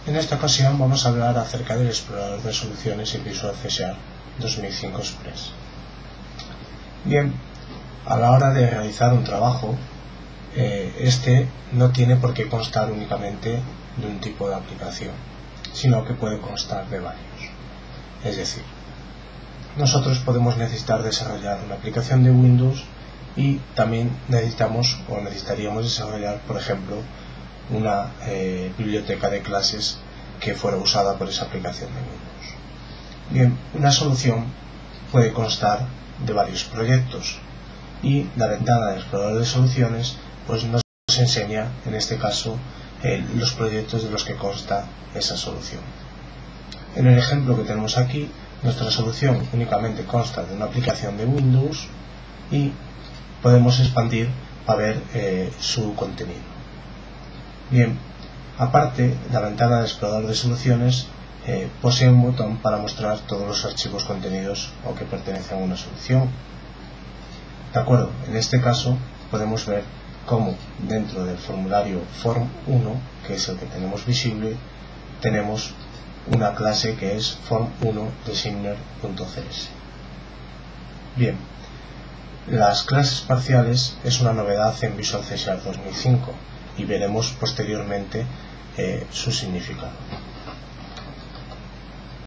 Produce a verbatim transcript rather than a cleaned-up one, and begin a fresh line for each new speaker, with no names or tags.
En esta ocasión vamos a hablar acerca del explorador de soluciones en Visual C Sharp dos mil cinco Express. Bien, a la hora de realizar un trabajo, eh, este no tiene por qué constar únicamente de un tipo de aplicación, sino que puede constar de varios. Es decir, nosotros podemos necesitar desarrollar una aplicación de Windows y también necesitamos o necesitaríamos desarrollar, por ejemplo, una eh, biblioteca de clases que fuera usada por esa aplicación de Windows. Bien, una solución puede constar de varios proyectos y la ventana del explorador de soluciones pues nos enseña, en este caso, eh, los proyectos de los que consta esa solución. En el ejemplo que tenemos aquí, nuestra solución únicamente consta de una aplicación de Windows y podemos expandir para ver eh, su contenido. Bien, aparte, la ventana del explorador de soluciones eh, posee un botón para mostrar todos los archivos contenidos o que pertenecen a una solución. De acuerdo, en este caso podemos ver cómo dentro del formulario form uno, que es el que tenemos visible, tenemos una clase que es form uno designer.cs. Bien, las clases parciales es una novedad en Visual C Sharp dos mil cinco y veremos posteriormente eh, su significado.